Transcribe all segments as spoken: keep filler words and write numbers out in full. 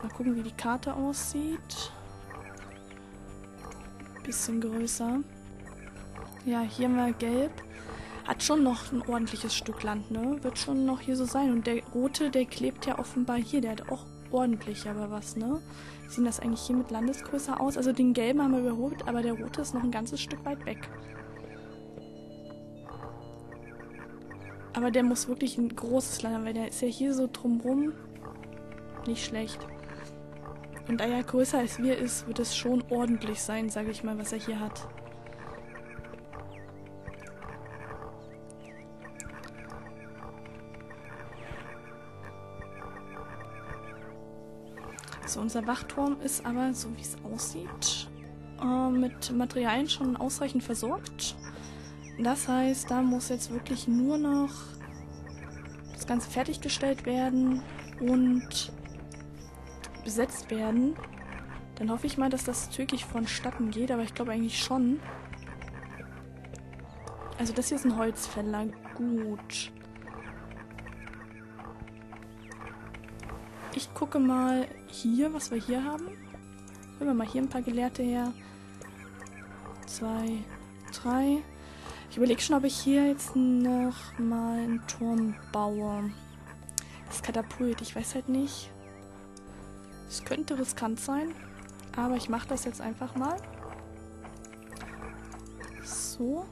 Mal gucken, wie die Karte aussieht. Bisschen größer. Ja, hier mal gelb. Hat schon noch ein ordentliches Stück Land, ne? Wird schon noch hier so sein. Und der rote, der klebt ja offenbar hier. Der hat auch ordentlich aber was, ne? Sieht das eigentlich hier mit Landesgröße aus? Also den gelben haben wir überholt, aber der rote ist noch ein ganzes Stück weit weg. Aber der muss wirklich ein großes Land haben, weil der ist ja hier so drumrum nicht schlecht. Und da er größer als wir ist, wird es schon ordentlich sein, sage ich mal, was er hier hat. So, unser Wachturm ist aber, so wie es aussieht, äh, mit Materialien schon ausreichend versorgt. Das heißt, da muss jetzt wirklich nur noch das Ganze fertiggestellt werden und besetzt werden. Dann hoffe ich mal, dass das zügig vonstatten geht, aber ich glaube eigentlich schon. Also das hier ist ein Holzfäller. Gut. Ich gucke mal hier, was wir hier haben. Holen wir mal hier ein paar Gelehrte her. Zwei, drei. Ich überlege schon, ob ich hier jetzt noch mal einen Turm baue. Das Katapult, ich weiß halt nicht. Es könnte riskant sein, aber ich mache das jetzt einfach mal. So.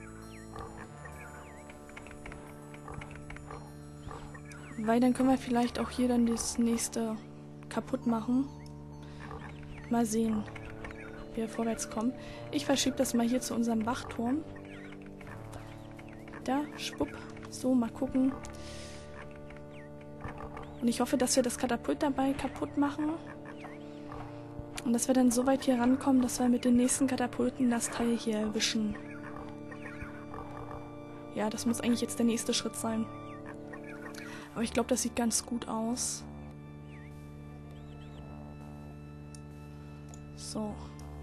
Weil dann können wir vielleicht auch hier dann das nächste kaputt machen. Mal sehen, wie wir vorwärts kommen. Ich verschiebe das mal hier zu unserem Wachturm. Da, schwupp. So, mal gucken. Und ich hoffe, dass wir das Katapult dabei kaputt machen. Und dass wir dann so weit hier rankommen, dass wir mit den nächsten Katapulten das Teil hier erwischen. Ja, das muss eigentlich jetzt der nächste Schritt sein. Aber ich glaube, das sieht ganz gut aus. So.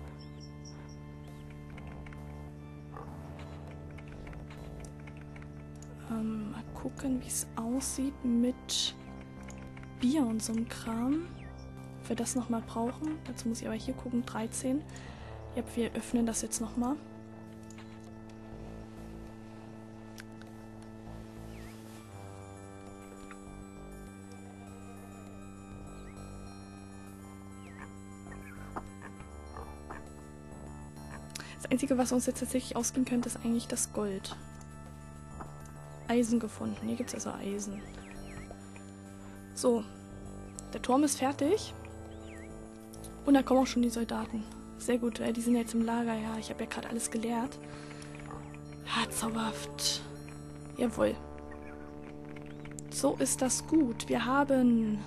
Ähm, mal gucken, wie es aussieht mit Bier und so einem Kram. Ob wir das nochmal brauchen. Dazu muss ich aber hier gucken. dreizehn. Ja, wir öffnen das jetzt nochmal. Das Einzige, was uns jetzt tatsächlich ausgehen könnte, ist eigentlich das Gold. Eisen gefunden. Hier gibt es also Eisen. So. Der Turm ist fertig. Und da kommen auch schon die Soldaten. Sehr gut, die sind jetzt im Lager. Ja, ich habe ja gerade alles geleert. Ja, zauberhaft. Jawohl. So ist das gut. Wir haben...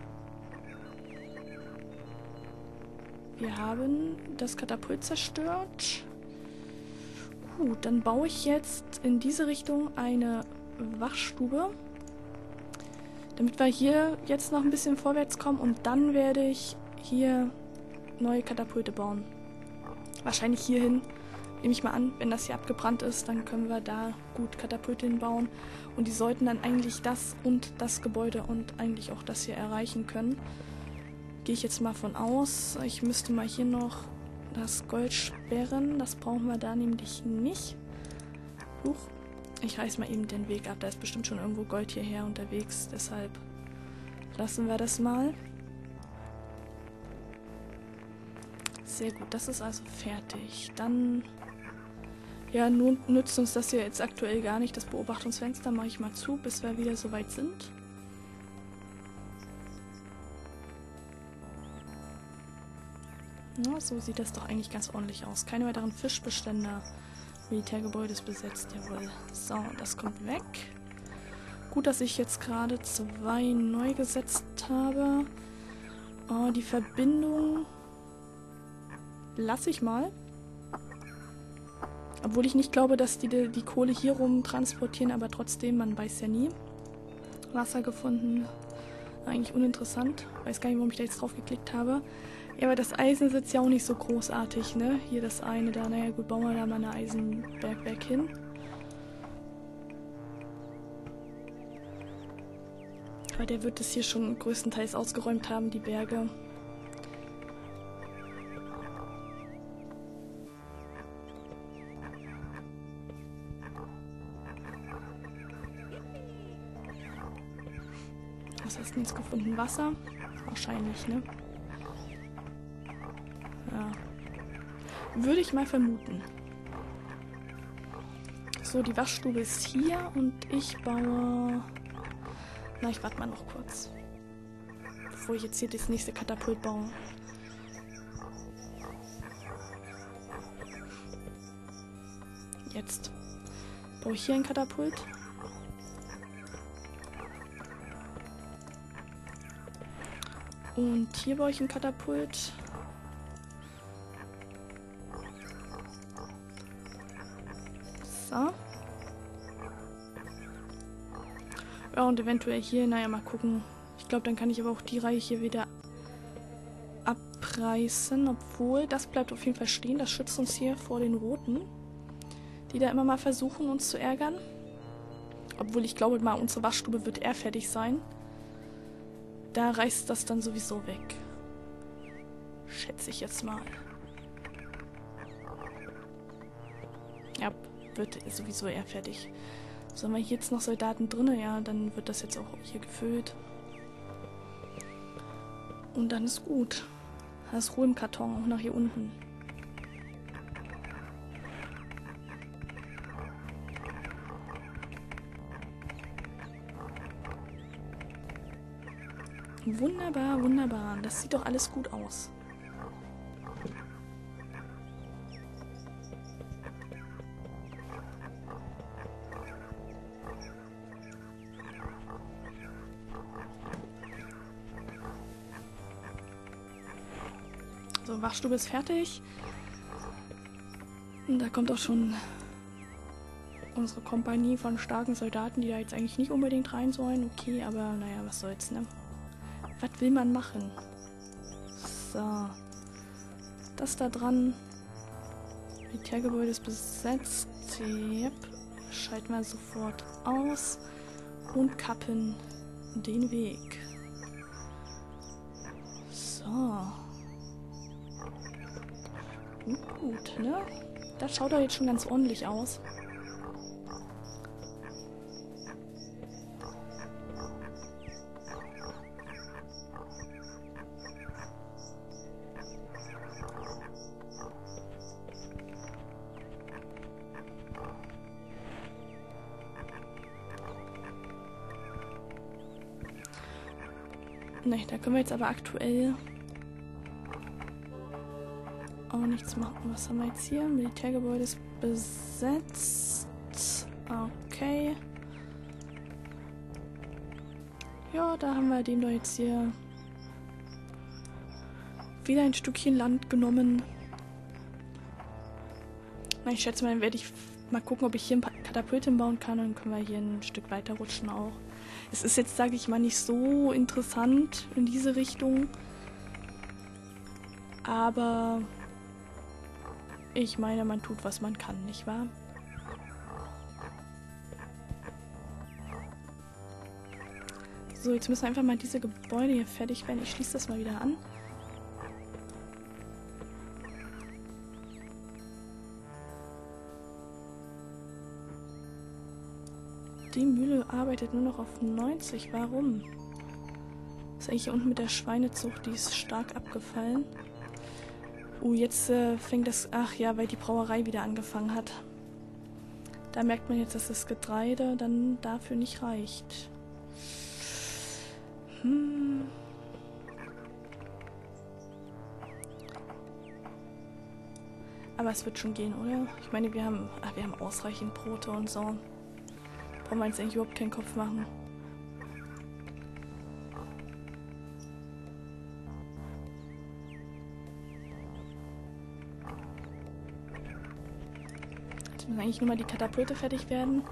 Wir haben das Katapult zerstört. Gut, dann baue ich jetzt in diese Richtung eine Wachstube. Damit wir hier jetzt noch ein bisschen vorwärts kommen. Und dann werde ich hier neue Katapulte bauen. Wahrscheinlich hierhin. Nehme ich mal an, wenn das hier abgebrannt ist, dann können wir da gut Katapulte hinbauen. Und die sollten dann eigentlich das und das Gebäude und eigentlich auch das hier erreichen können. Gehe ich jetzt mal von aus. Ich müsste mal hier noch das Gold sperren. Das brauchen wir da nämlich nicht. Huch. Ich reiß mal eben den Weg ab. Da ist bestimmt schon irgendwo Gold hierher unterwegs. Deshalb lassen wir das mal. Sehr gut. Das ist also fertig. Dann... Ja, nun nützt uns das hier jetzt aktuell gar nicht. Das Beobachtungsfenster mache ich mal zu, bis wir wieder soweit sind. Ja, so sieht das doch eigentlich ganz ordentlich aus. Keine weiteren Fischbestände. Militärgebäude ist besetzt, jawohl. So, das kommt weg. Gut, dass ich jetzt gerade zwei neu gesetzt habe. Oh, die Verbindung lasse ich mal. Obwohl ich nicht glaube, dass die die Kohle hier rum transportieren, aber trotzdem, man weiß ja nie. Wasser gefunden. Eigentlich uninteressant. Weiß gar nicht, warum ich da jetzt drauf geklickt habe. Ja, aber das Eisen ist jetzt ja auch nicht so großartig, ne? Hier das eine da. Naja, gut, bauen wir da mal eine Eisenbergwerk hin. Aber der wird es hier schon größtenteils ausgeräumt haben, die Berge. Was hast du denn jetzt gefunden? Wasser? Wahrscheinlich, ne? Ja. Würde ich mal vermuten. So, die Waschstube ist hier und ich baue... Na, ich warte mal noch kurz. Bevor ich jetzt hier das nächste Katapult baue. Jetzt baue ich hier ein Katapult. Und hier baue ich ein Katapult. So. Ja, und eventuell hier, naja, mal gucken. Ich glaube, dann kann ich aber auch die Reihe hier wieder abreißen. Obwohl, das bleibt auf jeden Fall stehen. Das schützt uns hier vor den Roten, die da immer mal versuchen, uns zu ärgern. Obwohl, ich glaube mal, unsere Waschstube wird eher fertig sein. Da reißt das dann sowieso weg. Schätze ich jetzt mal. Ja, wird sowieso eher fertig. So, haben wir hier jetzt noch Soldaten drin? Ja, dann wird das jetzt auch hier gefüllt. Und dann ist gut. Da ist Ruhe im Karton, auch nach hier unten. Wunderbar, wunderbar. Das sieht doch alles gut aus. So, Wachstube ist fertig. Und da kommt auch schon unsere Kompanie von starken Soldaten, die da jetzt eigentlich nicht unbedingt rein sollen. Okay, aber naja, was soll's, ne? Was will man machen? So. Das da dran. Militärgebäude ist besetzt. Yep. Schalten wir sofort aus. Und kappen den Weg. So. Gut, ne? Das schaut doch jetzt schon ganz ordentlich aus. Ne, da können wir jetzt aber aktuell auch nichts machen. Was haben wir jetzt hier? Militärgebäude ist besetzt. Okay. Ja, da haben wir dem doch jetzt hier wieder ein Stückchen Land genommen. Na, ich schätze mal, dann werde ich mal gucken, ob ich hier ein paar Katapulte bauen kann. Und dann können wir hier ein Stück weiter rutschen auch. Es ist jetzt, sage ich mal, nicht so interessant in diese Richtung. Aber ich meine, man tut, was man kann, nicht wahr? So, jetzt müssen einfach mal diese Gebäude hier fertig werden. Ich schließe das mal wieder an. Die Mühle arbeitet nur noch auf neunzig. Warum? Was ist eigentlich hier unten mit der Schweinezucht? Die ist stark abgefallen. Oh, jetzt äh, fängt das... Ach ja, weil die Brauerei wieder angefangen hat. Da merkt man jetzt, dass das Getreide dann dafür nicht reicht. Hm. Aber es wird schon gehen, oder? Ich meine, wir haben, ach, wir haben ausreichend Brote und so. Brauchen wir jetzt eigentlich überhaupt keinen Kopf machen. Jetzt müssen eigentlich nur mal die Katapulte fertig werden.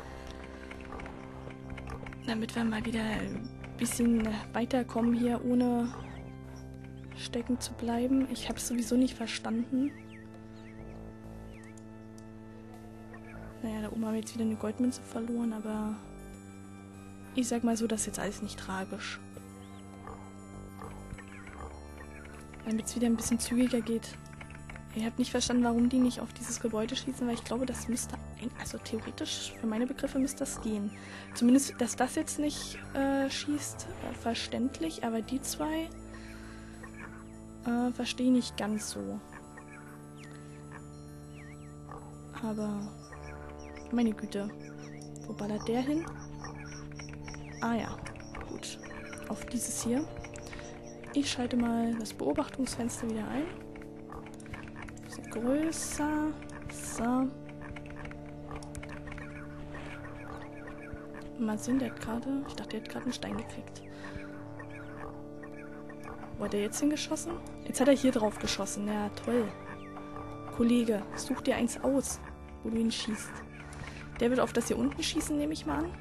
Damit wir mal wieder ein bisschen weiterkommen hier, ohne stecken zu bleiben. Ich habe es sowieso nicht verstanden. Naja, da oben haben wir jetzt wieder eine Goldmünze verloren, aber Ich sag mal so, das ist jetzt alles nicht tragisch. Damit es wieder ein bisschen zügiger geht. Ich habe nicht verstanden, warum die nicht auf dieses Gebäude schießen, weil ich glaube, das müsste, also theoretisch, für meine Begriffe müsste das gehen. Zumindest, dass das jetzt nicht äh, schießt, äh, verständlich, aber die zwei äh, verstehe ich nicht ganz so. Aber, meine Güte, wo ballert der hin? Ah ja, gut, auf dieses hier. Ich schalte mal das Beobachtungsfenster wieder ein. Bisschen größer. So. Mal sehen, der hat gerade... Ich dachte, der hat gerade einen Stein gekriegt. Wo hat er jetzt hingeschossen? Jetzt hat er hier drauf geschossen. Ja, toll. Kollege, such dir eins aus, wo du ihn schießt. Der wird auf das hier unten schießen, nehme ich mal an.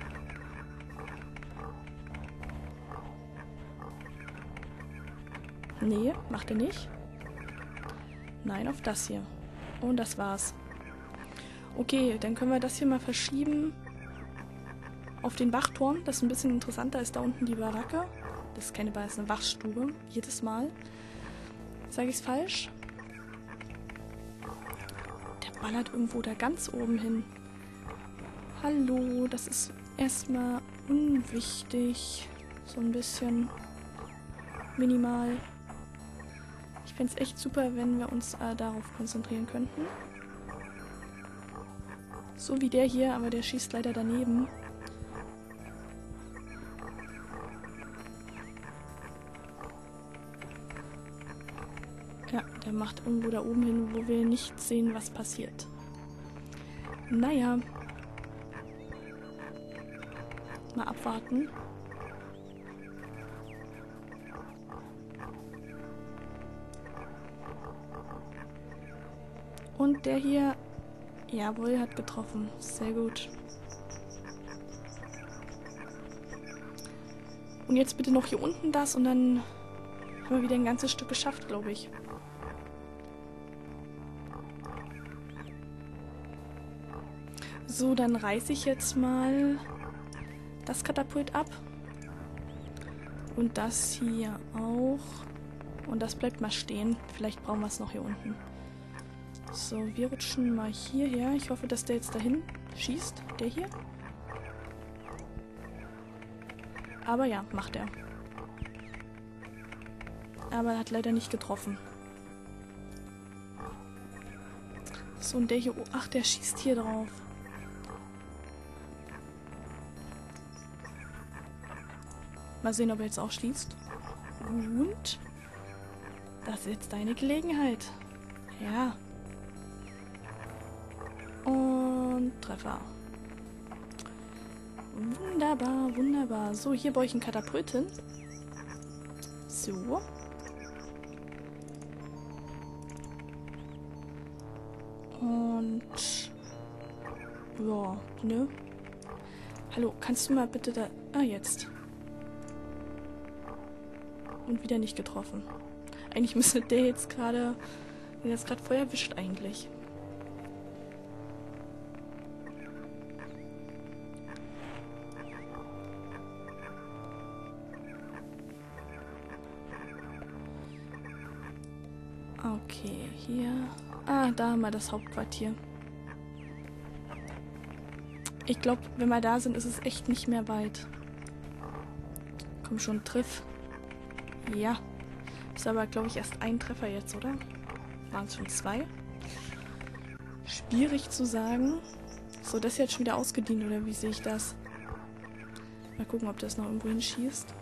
Nee, macht er nicht. Nein, auf das hier. Und das war's. Okay, dann können wir das hier mal verschieben auf den Wachturm. Das ist ein bisschen interessanter als da unten die Baracke. Das ist keine Baracke, das ist eine Wachstube. Jedes Mal. Sage ich's falsch? Der ballert irgendwo da ganz oben hin. Hallo, das ist erstmal unwichtig. So ein bisschen minimal. Ich fände es echt super, wenn wir uns äh, darauf konzentrieren könnten. So wie der hier, aber der schießt leider daneben. Ja, der macht irgendwo da oben hin, wo wir nicht sehen, was passiert. Naja. Mal abwarten. Und der hier, jawohl, hat getroffen. Sehr gut. Und jetzt bitte noch hier unten das und dann haben wir wieder ein ganzes Stück geschafft, glaube ich. So, dann reiße ich jetzt mal das Katapult ab. Und das hier auch. Und das bleibt mal stehen. Vielleicht brauchen wir es noch hier unten. So, wir rutschen mal hierher. Ich hoffe, dass der jetzt dahin schießt. Der hier. Aber ja, macht er. Aber er hat leider nicht getroffen. So, und der hier... Ach, der schießt hier drauf. Mal sehen, ob er jetzt auch schießt. Und... Das ist jetzt deine Gelegenheit. Ja. Und Treffer. Wunderbar, wunderbar. So, hier baue ich ein Katapult hin. So. Und... Ja, ne? Hallo, kannst du mal bitte da... Ah, jetzt. Und wieder nicht getroffen. Eigentlich müsste der jetzt gerade... Der jetzt gerade voll erwischt eigentlich. Okay, hier... Ah, da haben wir das Hauptquartier. Ich glaube, wenn wir da sind, ist es echt nicht mehr weit. Komm schon, triff. Ja. Ist aber, glaube ich, erst ein Treffer jetzt, oder? Waren es schon zwei? Schwierig zu sagen. So, das ist jetzt schon wieder ausgedient, oder wie sehe ich das? Mal gucken, ob das noch irgendwo hinschießt.